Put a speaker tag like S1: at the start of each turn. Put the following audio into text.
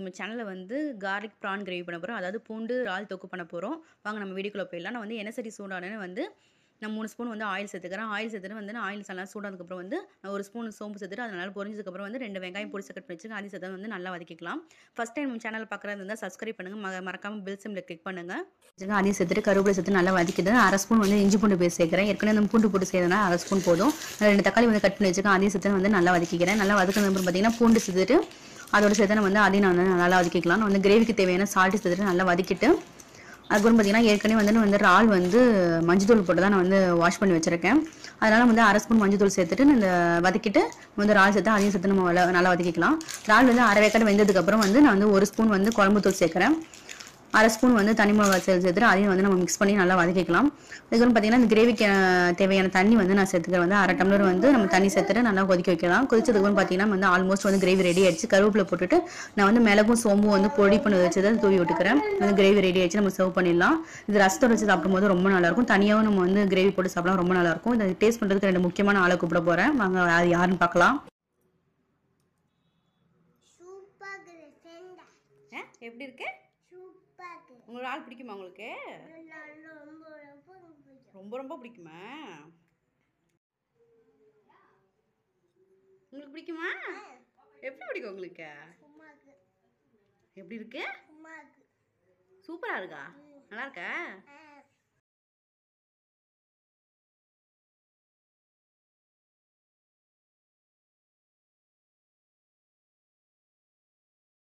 S1: நம்ம சேனலில் வந்து கார்லிக் ப்ரான் கிரேவி பண்ண போகிறோம். அதாவது பூண்டு இறால் தொக்கு பண்ண போகிறோம். வாங்க நம்ம வீடியோக்குள்ள போயிடலாம். நான் வந்து எண்ணெய் சட்டி சூடானேன்னு வந்து நான் 3 ஸ்பூன் வந்து ஆயில் சேர்த்துக்கிறேன். ஆயில் சேர்த்துட்டு வந்து நான் ஆயில் நல்லா சூடானதுக்கப்புறம் வந்து நான் 1 ஸ்பூன் சோம்பு சேர்த்துட்டு அது நல்லா பொரிஞ்சதுக்கப்புறம் வந்து 2 வெங்காயம் பொடிசா கட் பண்ணி வச்சுருக்கேன். அதையும் சேர்த்து வந்து நல்லா வதக்கிக்கலாம். ஃபஸ்ட் டைம் நம்ம சேனல் பார்க்குறது இருந்தால் சப்ஸ்கிரைப் பண்ணுங்கள். மறக்காமல் பெல் சிம்மில் கிளிக் பண்ணுங்கள். அதையும் சேர்த்துட்டு கருவேப்பிலை சேர்த்து நல்லா வதக்கிட்டு 1/2 ஸ்பூன் வந்து இஞ்சி பூண்டு பேஸ்ட் சேர்க்குறேன். ஏற்கனவே நம்ம பூண்டு போட்டு செய்யறதுனா 1/2 ஸ்பூன் போதும். 2 தக்காளி வந்து கட் பண்ணி வச்சுருக்கேன். அதையும் சேர்த்து வந்து நல்லா வதக்கிக்கிறேன். நல்லா வதக்கினதுக்கப்புறம் பார்த்தீங்கன்னா பூண்டு சேர்த்துட்டு அதோட சேர்த்து நம்ம வந்து அதையும் நான் வந்து நல்லா வதக்கிக்கலாம். நான் வந்து கிரேவிக்கு தேவையான சால்ட் சேர்த்துட்டு நல்லா வதக்கிட்டு அதுக்கப்புறம் பார்த்தீங்கன்னா ஏற்கனவே வந்து இறால் வந்து மஞ்சள் போட்டு தான் நான் வந்து வாஷ் பண்ணி வச்சிருக்கேன். அதனால வந்து 1/2 ஸ்பூன் மஞ்சள் சேர்த்துட்டு இந்த வதக்கிட்டு வந்து இறால் சேர்த்து அதையும் சேர்த்து நம்ம நல்லா வதக்கிக்கலாம். இறால் வந்து அரை வேக்காடு வெந்ததுக்கப்புறம் வந்து நான் வந்து 1 ஸ்பூன் வந்து குழம்புத்தூள் சேர்க்குறேன். 1/2 ஸ்பூன் வந்து தனி மிளகாய் சேர்த்துட்டு அதையும் வந்து நம்ம மிக்ஸ் பண்ணி நல்லா வதக்கிக்கலாம். இதுக்கப்புறம் பார்த்தீங்கன்னா இந்த கிரேவிக்கு தேவையான தண்ணி வந்து நான் சேர்த்துக்கிறேன். வந்து 1/2 டம்ளர் வந்து நம்ம தண்ணி சேர்த்துட்டு நல்லா கொதிக்க வைக்கலாம். கொதிச்சதுக்கப்புறம் பார்த்தீங்கன்னா வந்து ஆல்மோஸ்ட் வந்து கிரேவி ரெடி ஆயிடுச்சு. கருவேப்பிலை போட்டுட்டு நான் வந்து மிளகும் சோம்பும் வந்து பொடி பண்ணி வச்சதை தூவி விட்டுக்கிறேன். வந்து கிரேவி ரெடி ஆயிடுச்சு. நம்ம சர்வ் பண்ணிடலாம். இது ரசத்தோட வச்சு சாப்பிடும்போது ரொம்ப நல்லா இருக்கும். தனியாகவும் நம்ம வந்து கிரேவி போட்டு சாப்பிடலாம், ரொம்ப நல்லா இருக்கும். இதை டேஸ்ட் பண்ணுறதுக்கு 2 முக்கியமான ஆளை கூப்பிட போறேன். வாங்க அது யாருன்னு பார்க்கலாம். எப்படி இருக்கு? உங்களுக்கு ஆள் பிடிக்குமா? உங்களுக்கு ரொம்ப ரொம்ப பிடிக்குமா? உங்களுக்கு பிடிக்குமா? எப்படி பிடிக்கும் உங்களுக்கு? எப்படி இருக்கு? சூப்பரா இருக்கா? நல்லா இருக்கா?